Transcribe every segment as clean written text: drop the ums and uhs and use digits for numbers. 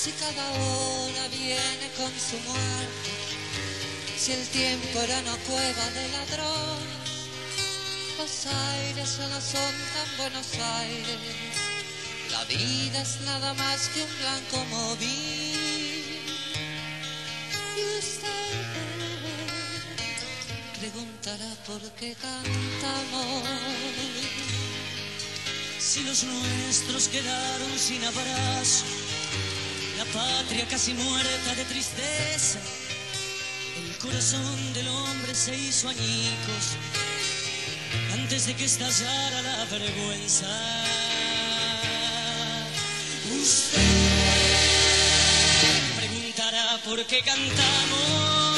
si cada hora viene con su muerte, si el tiempo era una cueva de ladrones, los aires ya no son tan Buenos Aires, la vida es nada más que un blanco móvil. Y usted preguntará por qué cantamos. Si los nuestros quedaron sin abrazo, la patria casi muerta de tristeza, el corazón del hombre se hizo añicos antes de que estallara la vergüenza. Usted preguntará por qué cantamos.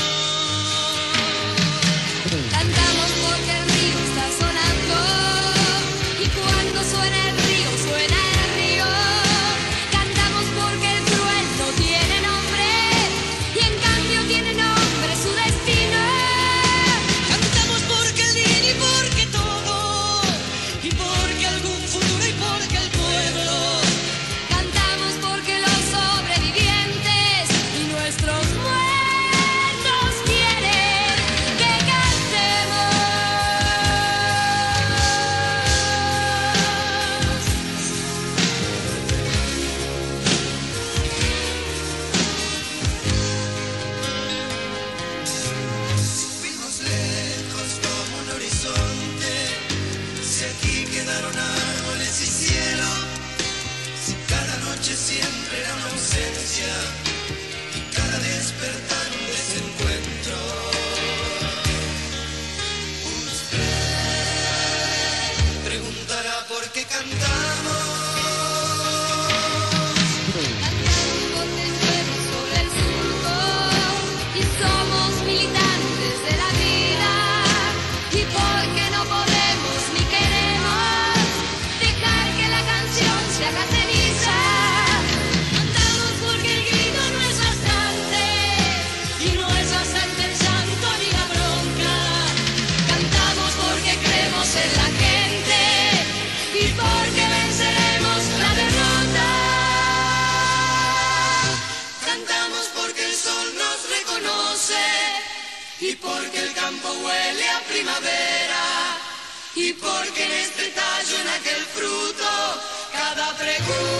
Cantamos porque el río está sonando, y cuando suena el río, suena el río. Cantamos porque el cruel no tiene nombre, y en cambio tiene nombre su destino. Cantamos porque el día y porque todo, y porque algún futuro y porque el pueblo. Cantamos porque los sobrevivientes y nuestros muertos quieren que cantemos. Fuimos lejos como un horizonte, si aquí quedaron árboles y cielo, si cada noche siempre era una ausencia y cada despertar un desencuentro. Usted preguntará por qué cantamos. Cantamos porque llueve sobre el surco, y somos militantes de la vida, y porque no podemos ni queremos dejar que la canción se haga ceniza. Cantamos porque el grito no es bastante, y no es bastante el llanto ni la bronca. Cantamos porque creemos en la gente, y porque venceremos la derrota. Cantamos porque el sol nos reconoce y porque el campo huele a primavera y porque en este tallo, en aquel fruto, cada pregunta